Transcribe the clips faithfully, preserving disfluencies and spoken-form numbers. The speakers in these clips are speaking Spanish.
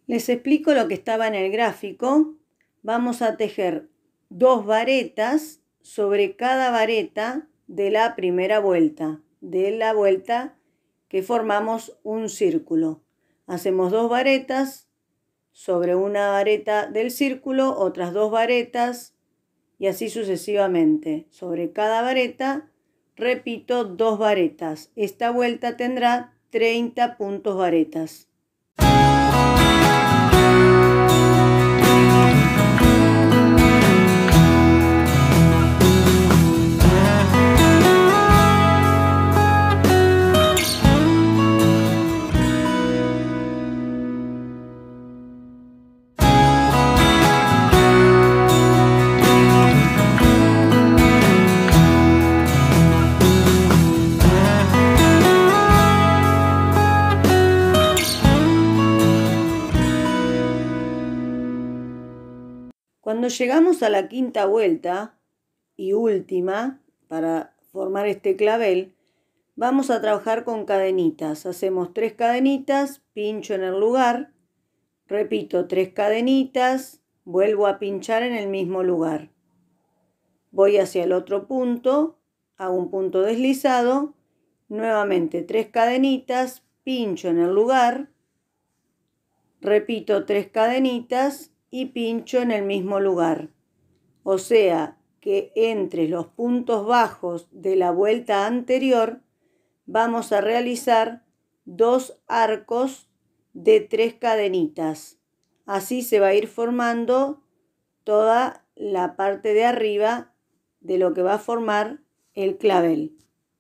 Les explico lo que estaba en el gráfico. Vamos a tejer dos varetas sobre cada vareta de la primera vuelta, de la vuelta que formamos un círculo. Hacemos dos varetas sobre una vareta del círculo, otras dos varetas y así sucesivamente. Sobre cada vareta repito dos varetas. Esta vuelta tendrá treinta puntos varetas. Cuando llegamos a la quinta vuelta y última para formar este clavel, vamos a trabajar con cadenitas. Hacemos tres cadenitas, pincho en el lugar, repito tres cadenitas, vuelvo a pinchar en el mismo lugar. Voy hacia el otro punto, hago un punto deslizado, nuevamente tres cadenitas, pincho en el lugar, repito tres cadenitas y pincho en el mismo lugar. O sea que entre los puntos bajos de la vuelta anterior vamos a realizar dos arcos de tres cadenitas. Así se va a ir formando toda la parte de arriba de lo que va a formar el clavel.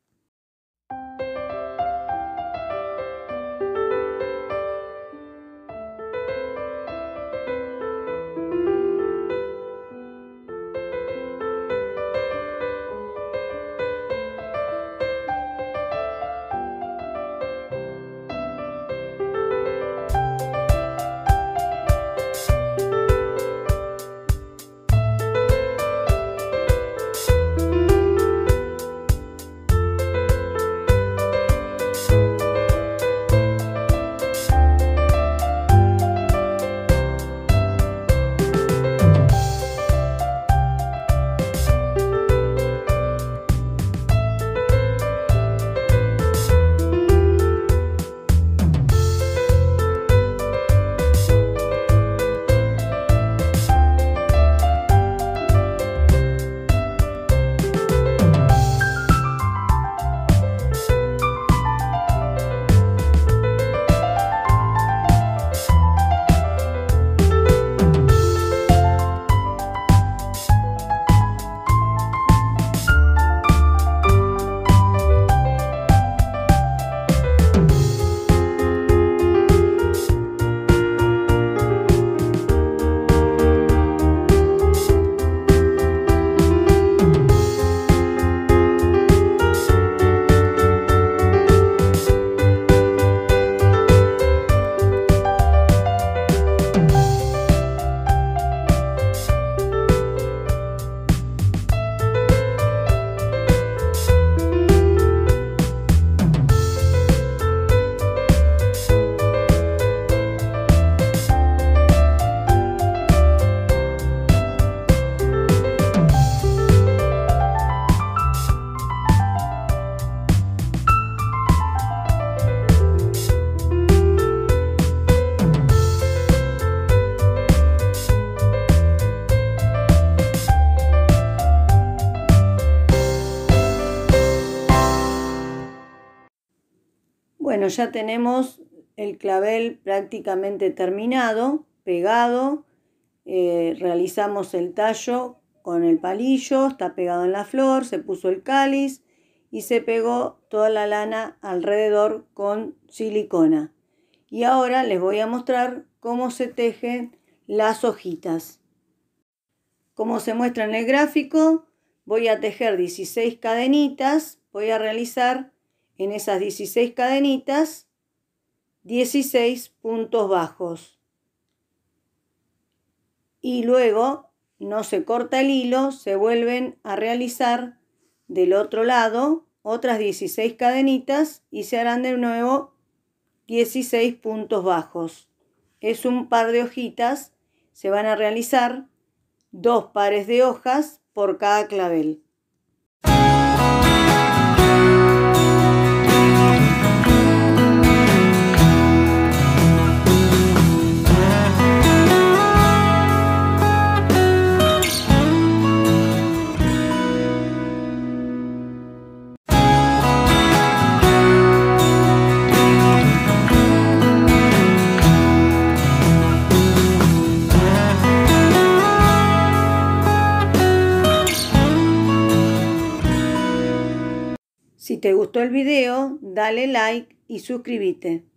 Bueno, ya tenemos el clavel prácticamente terminado, pegado. Eh, realizamos el tallo con el palillo, está pegado en la flor, se puso el cáliz y se pegó toda la lana alrededor con silicona. Y ahora les voy a mostrar cómo se tejen las hojitas. Como se muestra en el gráfico, voy a tejer dieciséis cadenitas, voy a realizar en esas dieciséis cadenitas dieciséis puntos bajos. Y luego no se corta el hilo, se vuelven a realizar del otro lado otras dieciséis cadenitas y se harán de nuevo dieciséis puntos bajos. es un par de hojitas. Se van a realizar dos pares de hojas por cada clavel. Si te gustó el video, dale like y suscríbete.